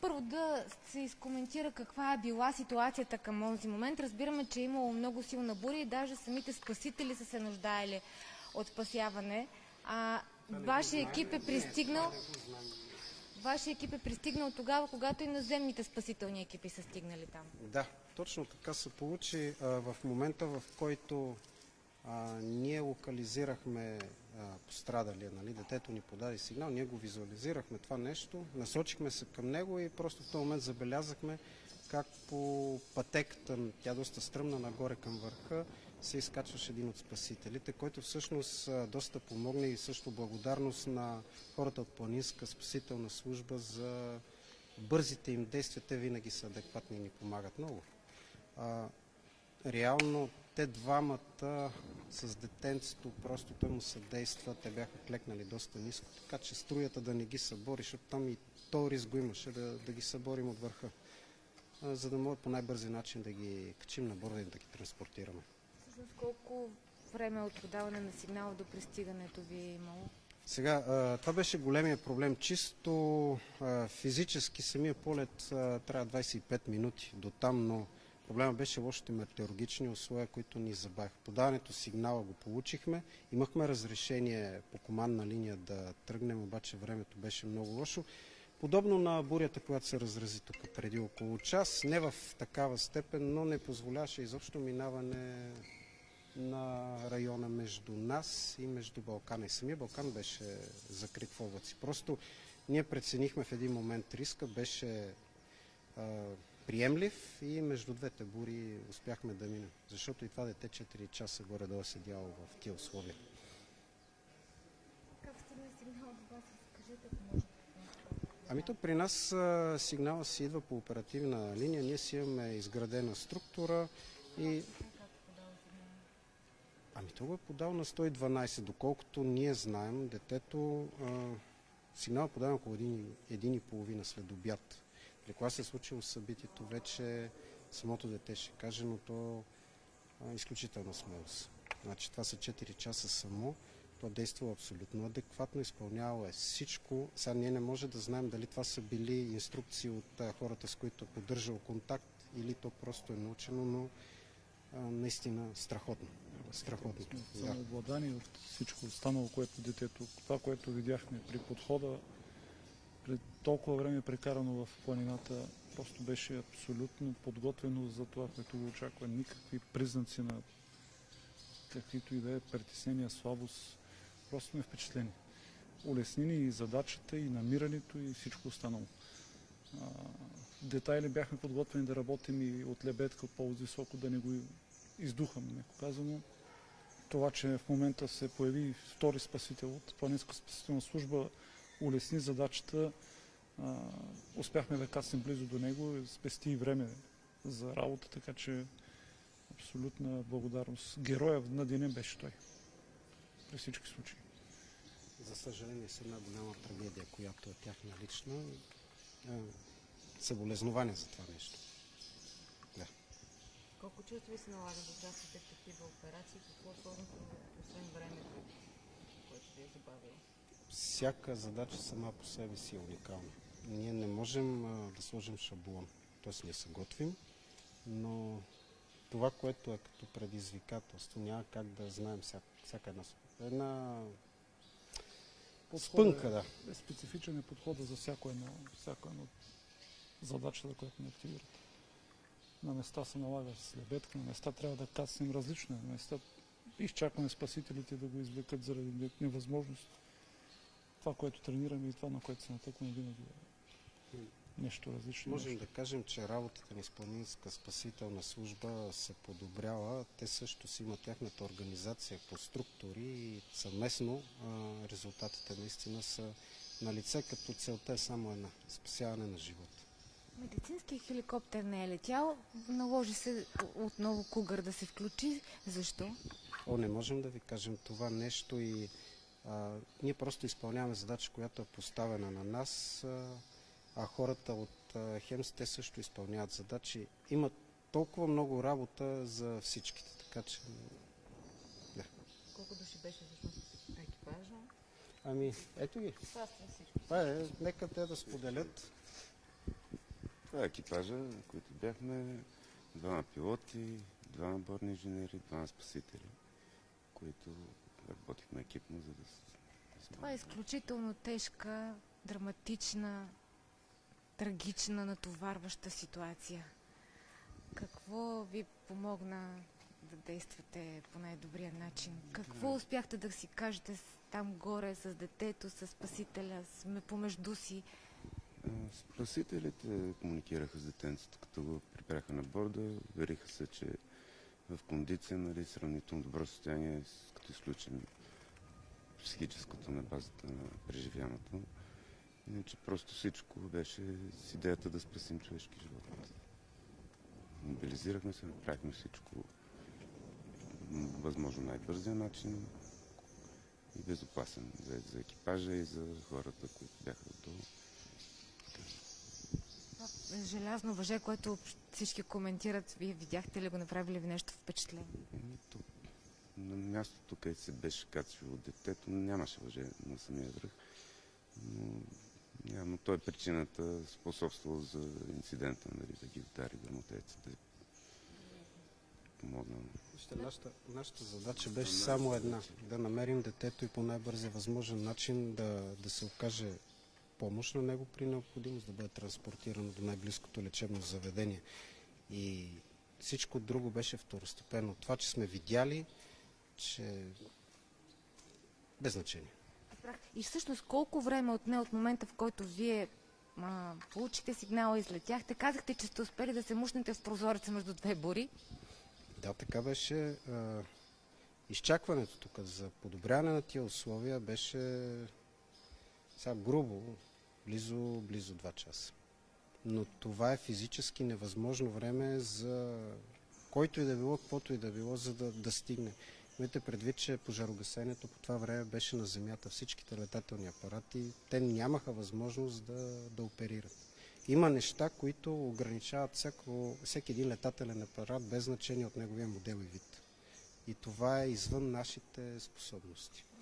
първо да се изкоментира каква е била ситуацията към този момент. Разбираме, че е имало много силна буря и даже самите спасители са се нуждаели от спасяване. Вашия екип е пристигнал тогава, когато и наземните спасителни екипи са стигнали там. Да, точно така се получи. В момента, в който ние локализирахме пострадалия, нали, детето ни подаде сигнал, ние го визуализирахме това нещо, насочихме се към него и просто в този момент забелязахме как по пътеката, тя доста стръмна нагоре към върха, се изкачваше един от спасителите, който всъщност доста помогна и също благодарност на хората от Планинска спасителна служба за бързите им действия. Те винаги са адекватни и ни помагат много. Реално те двамата с детенцето, просто той му съдейства, те бяха клекнали доста ниско, така че струята да не ги събори, защото там и то риск го имаше да ги съборим от върха, за да може по най-бързи начин да ги качим на борда и да ги транспортираме. С колко време от подаване на сигнала до пристигането ви е имало? Сега, това беше големия проблем. Чисто физически самия полет трябва 25 минути до там, но проблема беше лошите метеорологични условия, които ни забавиха. Подаването сигнала го получихме. Имахме разрешение по командна линия да тръгнем, обаче времето беше много лошо. Подобно на бурята, която се разрази тук преди около час, не в такава степен, но не позволяваше изобщо минаване на района между нас и между Балкана. И самия Балкан беше закрит в облаци. Просто ние преценихме в един момент риска, беше приемлив и между двете бури успяхме да минем. Защото и това дете 4 часа горе-долу е седяло в тия условия. Как стигна сигнал до вас? Скажете, ако може. Ами то при нас сигнала си идва по оперативна линия. Ние си имаме изградена структура и... Ами то го е подал на 112. Доколкото ние знаем, детето сигнал подава около 1:30 след обяд. При кога се е случило събитието, вече самото дете ще каже, но то изключителна смелост. Значи това са 4 часа само. То действа абсолютно адекватно, изпълнявало е всичко. Сега ние не може да знаем дали това са били инструкции от хората, с които е поддържал контакт, или то просто е научено, но наистина страхотно. Страхотно. Самообладани от всичко останало, което детето, това, което видяхме при подхода, пред толкова време прекарано в планината, просто беше абсолютно подготвено за това, което го очаква. Никакви признаци на каквито и да е притеснения, слабост. Просто сме впечатлени. Улесни ни и задачата, и намирането, и всичко останало. Детайли бяхме подготвени да работим и от лебедка, от по-високо, да не го издухаме, меко казано. Това, че в момента се появи втори спасител от Планинска спасителна служба, улесни задачата. Успяхме да кацнем близо до него, спести и време за работа, така че абсолютна благодарност. Героя на деня беше той. При всички случаи. За съжаление с една голяма трагедия, която е тяхна лична. Съболезнования за това нещо. Да. Колко често ви се налага да участвате в такива операции? Какво е сложното, освен времето, което ви е забавило? Всяка задача сама по себе си е уникална. Ние не можем да сложим шаблон. Тоест ние се готвим, но това, което е като предизвикателство, няма как да знаем всяка една спънка, да. Специфичен е подхода за всяко едно задача, за която не активират. На места се налага с лебедка, на места трябва да кацнем различно. На места изчакваме спасителите да го извлекат заради невъзможност. Това, което тренираме и това, на което се натъкваме, винаги е нещо различно. Можем да кажем, че работата ни с Планинска спасителна служба се подобрява. Те също си имат тяхната организация по структури и съвместно резултатите наистина са на лице, като целта е само една – спасяване на живота. Медицинският хеликоптер не е летял, наложи се отново Кугър да се включи. Защо? Не можем да ви кажем това нещо и ние просто изпълняваме задача, която е поставена на нас, а хората от ХЕМС, те също изпълняват задачи. Имат толкова много работа за всичките, така че... Да. Колко души беше всъщност екипажа? Ами, ето ги. Това сте всички. Това е, нека те да споделят. Това е екипажа, които бяхме, двама пилоти, двама борни инженери, двама спасители, които работихме екипно, за да се... Това е изключително тежка, драматична, трагична, натоварваща ситуация. Какво ви помогна да действате по най-добрия начин? Какво успяхте да си кажете там горе с детето, с спасителя, помежду си? Спасителите комуникираха с детенцето, като го припряха на борда, вериха се, че в кондиция, нали, сравнително добро състояние, като изключим психическото на базата на преживяното. Иначе просто всичко беше с идеята да спасим човешки живот. Мобилизирахме се, направихме всичко възможно най-бързия начин и безопасен за екипажа и за хората, които бяха долу. Желязно въже, което всички коментират, вие видяхте ли го, направили ви нещо впечатление? На мястото, където се беше качвало детето, нямаше въже на самия връх. Но той е причината, способствала за инцидента, нали, да ги удари грамотейците. Помогна. Нашата задача беше само една. Да намерим детето и по най-бързия възможен начин да се окаже помощ на него при необходимост, да бъде транспортирано до най-близкото лечебно заведение. И всичко друго беше второстепенно. Това, че сме видяли, че без значение. И всъщност колко време отне от момента, в който вие получихте сигнала, излетяхте, казахте, че сте успели да се мушнете в прозореца между две бури? Да, така беше. Изчакването тук за подобряване на тия условия беше сега грубо, близо 2 часа. Но това е физически невъзможно време за който и да било, каквото и да било, за да стигне. Имайте предвид, че пожарогасенето по това време беше на земята. Всичките летателни апарати, те нямаха възможност да оперират. Има неща, които ограничават всеки един летателен апарат, без значение от неговия модел и вид. И това е извън нашите способности.